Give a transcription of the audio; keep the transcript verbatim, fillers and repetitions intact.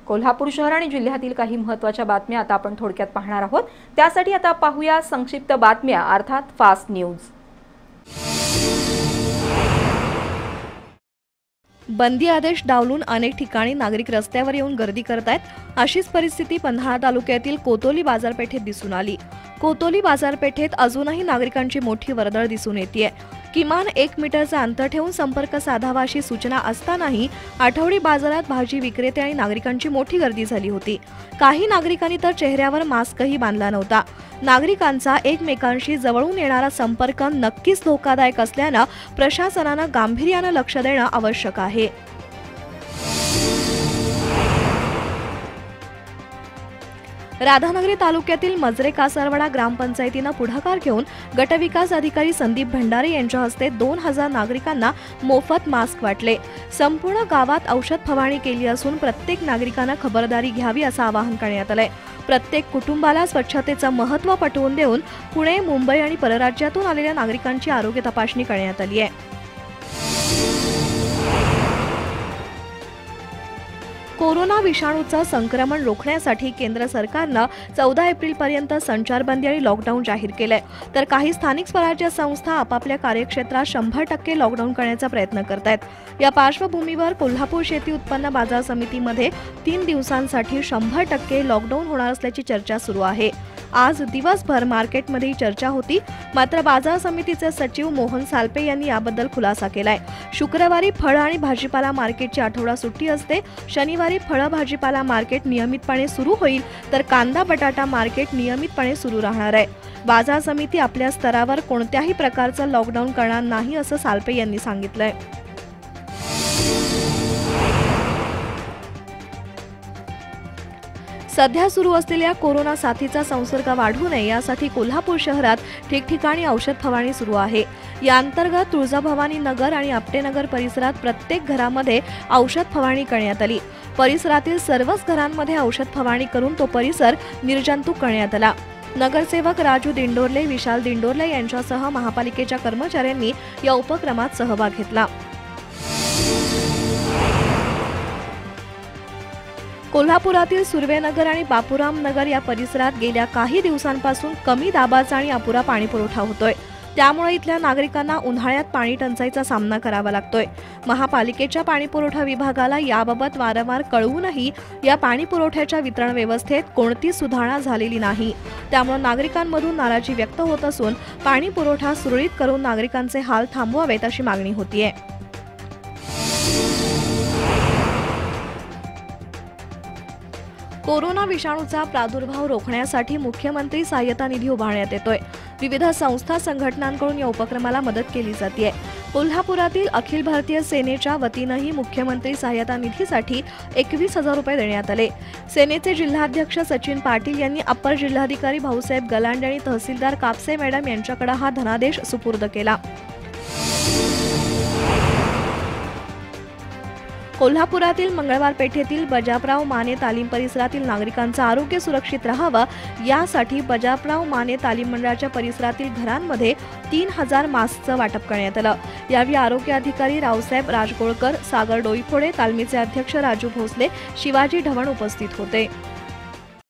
कोल्हापूर शहर आणि जिल्ह्यातील काही महत्त्वाच्या बातम्या आता आपण थोडक्यात पाहणार आहोत। त्यासाठी आता पाहूया संक्षिप्त बातम्या अर्थात फास्ट न्यूज। बंदी आदेश डावलून अनेक ठिकाणी नागरिक रस्त्यावर येऊन गर्दी करतायत। अशीच परिस्थिती पन्हाळा तालुक्यातील कोतोली बाजारपेठेत दिसून आली। कोतोली बाजारपेठेत अजूनही नागरिकांची मोठी वर्दळ दिसून येते। किमान एक मीटरचा अंतर ठेवून संपर्क साधावा अशी सूचना असतानाही आठवडी बाजारात भाजी विक्रेते आणि नागरिकांची मोठी गर्दी झाली होती। काही नागरिकांनी तर चेहऱ्यावर मास्कही बांधला नव्हता। नागरिकांचा एकमेकांशी जवळून येणारा संपर्क नक्कीच धोकादायक असल्याने प्रशासनाने गांभीर्याने लक्ष देणे आवश्यक आहे। राधानगरी तालुक्यातील मजरे कासारवाडा ग्रामपंचायतीने पुढाकार घेऊन गटविकास अधिकारी संदीप भंडारे यांच्या हस्ते दोन हजार नागरिकांना मोफत मास्क वाटले। संपूर्ण गावात औषध फवारणी केली असून प्रत्येक नागरिकांना खबरदारी घ्यावी असं आवाहन करण्यात आलंय। प्रत्येक कुटुंबाला स्वच्छतेचे महत्त्व पटवून देऊन पुणे, मुंबई आणि परराज्यातून आलेल्या नागरिकांची आरोग्य तपासणी करण्यात आली आहे। कोरोना विषाणूचं संक्रमण रोखण्यासाठी केंद्र सरकारने चौदा एप्रिल पर्यंत संचारबंदी आणि लॉकडाऊन जाहीर केलंय, तर काही स्थानिक स्वराज्य संस्था आपापल्या कार्यक्षेत्रात शंभर टक्के लॉकडाऊन करण्याचा प्रयत्न करतायत। या पार्श्वभूमीवर कोल्हापूर शेती उत्पन्न बाजार समितीमध्ये तीन दिवसांसाठी शंभर टक्के लॉकडाऊन होणार असल्याची चर्चा सुरू आहे। आज दिवसभर मार्केटमध्ये चर्चा होती, मात्र बाजार समितीचे सचिव मोहन सालपे यांनी याबद्दल खुलासा केलाय। शुक्रवारी फळ आणि भाजीपाला मार्केटची आठवडा सुट्टी असते। शनिवारी फळ भाजीपाला मार्केट नियमितपणे सुरू होईल, तर कांदा बटाटा मार्केट नियमितपणे सुरू राहणार आहे। बाजार समिती आपल्या स्तरावर कोणत्याही प्रकारचं लॉकडाऊन करणार नाही असं सालपे यांनी सांगितलंय। सध्या सुरू असलेल्या कोरोना साथीचा संसर्ग वाढू नये यासाठी कोल्हापूर शहरात ठिकठिकाणी औषध फवारणी सुरू आहे। या अंतर्गत तुळजाभवानी नगर आणि आपटेनगर परिसरात प्रत्येक घरामध्ये औषध फवारणी करण्यात आली। परिसरातील सर्वच घरांमध्ये औषध फवारणी करून तो परिसर निर्जंतुक करण्यात आला। नगरसेवक राजू दिंडोरले, विशाल दिंडोरले यांच्यासह महापालिकेच्या कर्मचाऱ्यांनी या उपक्रमात सहभाग घेतला। कोल्हापुरातील सुर्वेनगर आणि बापूराम नगर या परिसरात गेल्या काही दिवसांपासून कमी दाबाचा आणि अपुरा पाणी पुरवठा होतोय। त्यामुळे इथल्या नागरिकांना उन्हाळ्यात पाणी टंचाईचा सामना करावा लागतोय। महापालिकेच्या पाणी पुरवठा विभागाला याबाबत वारंवार कळवूनही या पाणी पुरवठ्याच्या वितरण व्यवस्थेत कोणतीच सुधारणा झालेली नाही। त्यामुळे नागरिकांमधून नाराजी व्यक्त होत असून पाणी पुरवठा सुरळीत करून नागरिकांचे हाल थांबवावेत अशी मागणी होतीये। कोरोना विषाणूचा प्रादुर्भाव रोखण्यासाठी मुख्यमंत्री सहाय्यता निधी उभारण्यात येतोय। विविध संस्था संघटनांकडून या उपक्रमाला मदत केली जाते। कोल्हापुरातील अखिल भारतीय सेनेच्या वतीनंही मुख्यमंत्री सहाय्यता निधीसाठी एकवीस हजार रुपये देण्यात आले। सेनेचे जिल्हाध्यक्ष सचिन पाटील यांनी अप्पर जिल्हाधिकारी भाऊसाहेब गलांडे आणि तहसीलदार कापसे मॅडम यांच्याकडे हा धनादेश सुपूर्द केला। कोल्हापुरातील मंगळवार पेठेतील बजापराव माने तालीम परिसरातील नागरिकांचं आरोग्य सुरक्षित राहावं यासाठी बजापराव माने तालीम मंडळाच्या परिसरातील घरांमध्ये तीन हजार मास्कचं वाटप करण्यात आलं। यावेळी आरोग्य अधिकारी रावसाहेब राजगोळकर, सागर डोईफोडे, तालमीचे अध्यक्ष राजू भोसले, शिवाजी ढवण उपस्थित होते।